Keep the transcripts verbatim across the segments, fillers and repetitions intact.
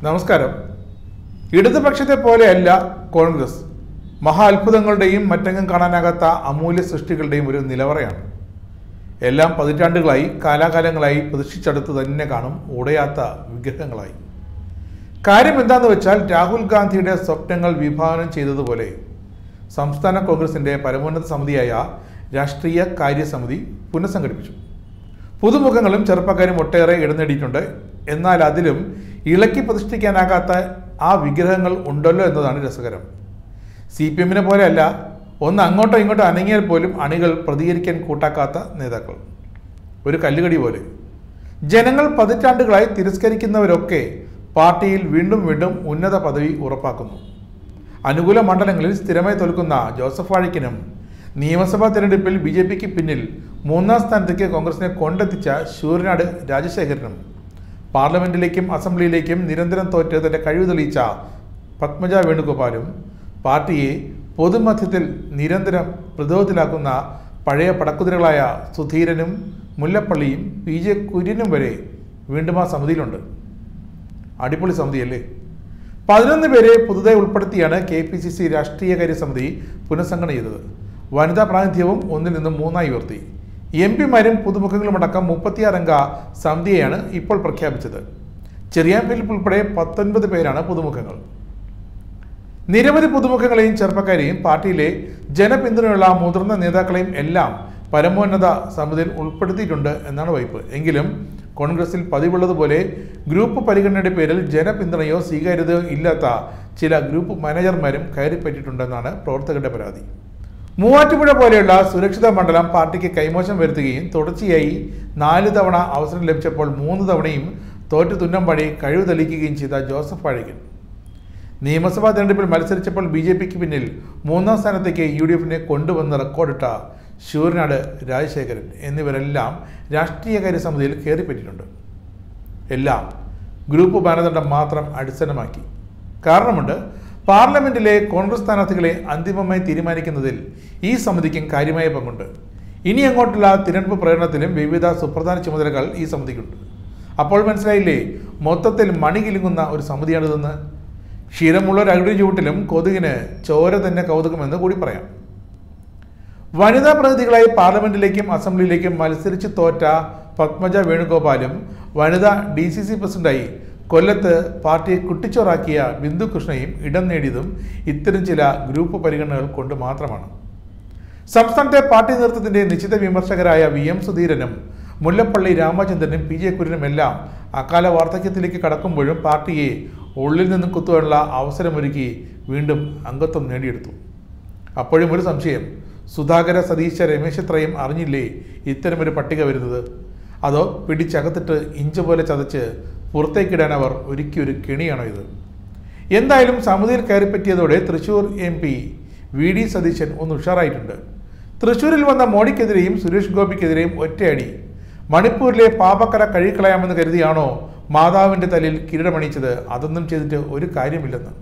നമസ്കാരം. ഇടതുപക്ഷത്തെ പോലെയല്ല കോൺഗ്രസ്. മഹാ അത്ഭുതങ്ങളുടെയും മറ്റെങ്ങും കാണാനാകാത്ത അമൂല്യ സൃഷ്ടികളുടെയും ഒരു നിലവറയാണ്. എല്ലാം പതിറ്റാണ്ടുകളായി കാലാകാലങ്ങളായി പ്രതിഷ്ഠിച്ചടുത്ത് തന്നെ കാണും ഉടയാത്ത വിഗ്രഹങ്ങളായി. കാര്യം എന്താണെന്ന് വെച്ചാൽ രാഹുൽ ഗാന്ധിയുടെ സ്വപ്നങ്ങൾ വിഭാവനം ചെയ്തതുപോലെ സംസ്ഥാന കോൺഗ്രസിൻ്റെ പരമോന്നത സമിതിയായ രാഷ്ട്രീയ കാര്യസമിതി പുനഃസംഘടിപ്പിച്ചു. പുതുമുഖങ്ങളും ചെറുപ്പക്കാരും ഒട്ടേറെ ഇടനേടിയിട്ടുണ്ട്. എന്നാൽ അതിലും ഇളക്കി പ്രതിഷ്ഠിക്കാനാകാത്ത ആ വിഗ്രഹങ്ങൾ ഉണ്ടല്ലോ എന്നതാണ് രസകരം. സി പി എമ്മിനെ പോലെയല്ല, ഒന്ന് അങ്ങോട്ടോ ഇങ്ങോട്ടോ അനങ്ങിയാൽ പോലും അണികൾ പ്രതികരിക്കാൻ കൂട്ടാക്കാത്ത നേതാക്കൾ. ഒരു കല്ലുകടി പോലെ ജനങ്ങൾ പതിറ്റാണ്ടുകളായി തിരസ്കരിക്കുന്നവരൊക്കെ പാർട്ടിയിൽ വീണ്ടും വീണ്ടും ഉന്നത പദവി ഉറപ്പാക്കുന്നു. അനുകൂല മണ്ഡലങ്ങളിൽ സ്ഥിരമായി തോൽക്കുന്ന ജോസഫ് വാഴയ്ക്കനും നിയമസഭാ തെരഞ്ഞെടുപ്പിൽ ബി ജെ പിക്ക് പിന്നിൽ മൂന്നാം സ്ഥാനത്തേക്ക് കോൺഗ്രസിനെ കൊണ്ടെത്തിച്ച ശൂരനാട് രാജശേഖരനും പാർലമെന്റിലേക്കും അസംബ്ലിയിലേക്കും നിരന്തരം തോറ്റ് തന്റെ കഴിവ് തെളിയിച്ച പത്മജ വേണുഗോപാലും പാർട്ടിയെ പൊതുമധ്യത്തിൽ നിരന്തരം പ്രതിരോധത്തിലാക്കുന്ന പഴയ പടക്കുതിരകളായ സുധീരനും മുല്ലപ്പള്ളിയും പി ജെ കുര്യനും വരെ വീണ്ടും ആ സമിതിയിലുണ്ട്. അടിപൊളി സമിതിയല്ലേ? പതിനൊന്ന് പേരെ പുതുതായി ഉൾപ്പെടുത്തിയാണ് കെ പി സി സി രാഷ്ട്രീയകാര്യ സമിതി പുനഃസംഘടന ചെയ്തത്. വനിതാ പ്രാതിനിധ്യവും ഒന്നിൽ നിന്നും മൂന്നായി ഉയർത്തി. എം പിമാരും പുതുമുഖങ്ങളുമടക്കം മുപ്പത്തിയാറംഗ സമിതിയെയാണ് ഇപ്പോൾ പ്രഖ്യാപിച്ചത്. ചെറിയാൻ ഫിലിപ്പ് ഉൾപ്പെടെ പത്തൊൻപത് പേരാണ് പുതുമുഖങ്ങൾ. നിരവധി പുതുമുഖങ്ങളെയും ചെറുപ്പക്കാരെയും പാർട്ടിയിലെ ജനപിന്തുണയുള്ള മുതിർന്ന നേതാക്കളെയും എല്ലാം പരമോന്നത സമിതിയിൽ ഉൾപ്പെടുത്തിയിട്ടുണ്ട് എന്നാണ് വൈപ്പ്. എങ്കിലും കോൺഗ്രസിൽ പതിവുള്ളതുപോലെ ഗ്രൂപ്പ് പരിഗണനയുടെ പേരിൽ ജനപിന്തുണയോ സ്വീകാര്യതയോ ഇല്ലാത്ത ചില ഗ്രൂപ്പ് മാനേജർമാരും കയറിപ്പറ്റിയിട്ടുണ്ടെന്നാണ് പ്രവർത്തകരുടെ പരാതി. മൂവാറ്റുപുഴ പോലെയുള്ള സുരക്ഷിത മണ്ഡലം പാർട്ടിക്ക് കൈമോശം വരുത്തുകയും തുടർച്ചയായി നാല് തവണ അവസരം ലഭിച്ചപ്പോൾ മൂന്ന് തവണയും തോറ്റു തുന്നം പാടി കഴിവ് തെളിയിക്കുകയും ചെയ്ത ജോസഫ് വാഴയ്ക്കൻ നിയമസഭാ തെരഞ്ഞെടുപ്പിൽ മത്സരിച്ചപ്പോൾ ബി ജെ പിക്ക് പിന്നിൽ മൂന്നാം സ്ഥാനത്തേക്ക് യു ഡി എഫിനെ കൊണ്ടുവന്ന് റെക്കോർഡിട്ട ശൂരനാട് രാജശേഖരൻ എന്നിവരെല്ലാം രാഷ്ട്രീയകാര്യ സമിതിയിൽ കയറിപ്പറ്റിയിട്ടുണ്ട്. എല്ലാം ഗ്രൂപ്പ് മാനദണ്ഡം മാത്രം അടിസ്ഥാനമാക്കി. കാരണമുണ്ട്. പാർലമെന്റിലെ കോൺഗ്രസ് സ്ഥാനാർത്ഥികളെ അന്തിമമായി തീരുമാനിക്കുന്നതിൽ ഈ സമിതിക്കും കാര്യമായ പങ്കുണ്ട്. ഇനി അങ്ങോട്ടുള്ള തിരഞ്ഞെടുപ്പ് പ്രകടനത്തിലും വിവിധ സുപ്രധാന ചുമതലകൾ ഈ സമിതിക്കുണ്ട്. അപ്പോൾ മനസ്സിലായില്ലേ, മൊത്തത്തിൽ മണി കിലുങ്ങുന്ന ഒരു സമിതിയാണിതെന്ന്. ക്ഷീരമുള്ള ഒരു അകിടി ചൂട്ടിലും കൊതുകിന് ചോര തന്നെ കൗതുകമെന്ന് കൂടി പറയാം. വനിതാ പ്രതിനിധികളായി പാർലമെന്റിലേക്കും അസംബ്ലിയിലേക്കും മത്സരിച്ച് തോറ്റ പത്മജ വേണുഗോപാലും വനിതാ ഡി സി സി പ്രസിഡന്റായി കൊല്ലത്ത് പാർട്ടിയെ കുട്ടിച്ചോറാക്കിയ ബിന്ദു കൃഷ്ണയും ഇടം നേടിയതും ഇത്തരം ചില ഗ്രൂപ്പ് പരിഗണനകൾ കൊണ്ട് മാത്രമാണ്. സംസ്ഥാനത്തെ പാർട്ടി നേതൃത്വത്തിന്റെ നിശ്ചിത വിമർശകരായ വി എം സുധീരനും മുല്ലപ്പള്ളി രാമചന്ദ്രനും പി ജെ കുര്യനും എല്ലാം അകാല വാർദ്ധക്യത്തിലേക്ക് കടക്കുമ്പോഴും പാർട്ടിയെ ഉള്ളിൽ നിന്നും കുത്തുവാനുള്ള അവസരമൊരുക്കി വീണ്ടും അംഗത്വം നേടിയെടുത്തു. അപ്പോഴും ഒരു സംശയം, സുധാകര സതീശ രമേശത്രയും അറിഞ്ഞില്ലേ ഇത്തരമൊരു പട്ടിക വരുന്നത്? അതോ പിടിച്ചകത്തിട്ട് ഇഞ്ച് പോലെ ചതച്ച് പുറത്തേക്കിടാൻ അവർ ഒരുക്കിയൊരു കെണിയാണോ ഇത്? എന്തായാലും സമിതിയിൽ കയറിപ്പറ്റിയതോടെ Thrissur M P V D Satheesan ഒന്ന് ഉഷാറായിട്ടുണ്ട്. തൃശൂരിൽ വന്ന മോഡിക്കെതിരെയും സുരേഷ് ഗോപിക്കെതിരെയും ഒറ്റയടി. മണിപ്പൂരിലെ പാപക്കര കഴുകിക്കളയാമെന്ന് കരുതിയാണോ മാതാവിൻ്റെ തലയിൽ കിരീടമണിയിച്ചത്? അതൊന്നും ചെയ്തിട്ട് ഒരു കാര്യമില്ലെന്ന്.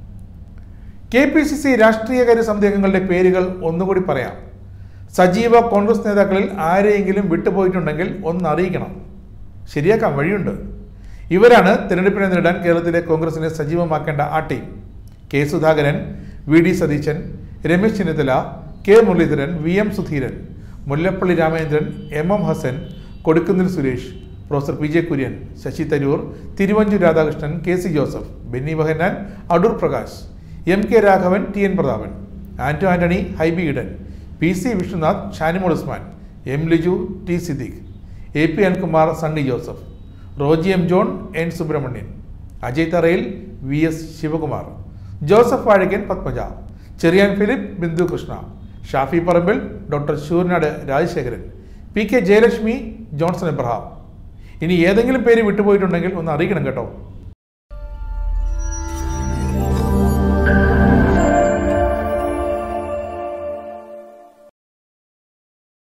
കെ പി സി സി രാഷ്ട്രീയകാര്യ സമിതി അംഗങ്ങളുടെ പേരുകൾ ഒന്നുകൂടി പറയാം. സജീവ കോൺഗ്രസ് നേതാക്കളിൽ ആരെയെങ്കിലും വിട്ടുപോയിട്ടുണ്ടെങ്കിൽ ഒന്ന് അറിയിക്കണം. ശരിയാക്കാൻ വഴിയുണ്ട്. ഇവരാണ് തിരഞ്ഞെടുപ്പിനെ നേരിടാൻ കേരളത്തിലെ കോൺഗ്രസിനെ സജീവമാക്കേണ്ട ആ team. K Sudhakaran, V D Satheesan, Ramesh Chennithala, K Muraleedharan, V M Sudheeran, Mullappally Ramachandran, M M Hassan, Kodikunnil Suresh, professor P J Kurien, Shashi Tharoor, Thiruvanchoor Radhakrishnan, K C Joseph, Benny Behanan, Adoor Prakash, M K Raghavan, T N Prathapan, Anto Antony, Hibi Eden, P C Vishnunath, Shanimol Usman, M Liju, T Siddique, A P Anilkumar, Sunny Joseph, Roji M John, N Subramanian, Ajay തറയിൽ, V S Sivakumar, Joseph Vazhakkan, Padmaja, Cheriyan Philip, Bindu Krishna, Shafi Parambil, doctor Sooranad Rajasekharan, P K Jayalakshmi, Johnson Abraham. ഇനി ഏതെങ്കിലും പേര് വിട്ടുപോയിട്ടുണ്ടെങ്കിൽ ഒന്ന് അറിയിക്കണം കേട്ടോ.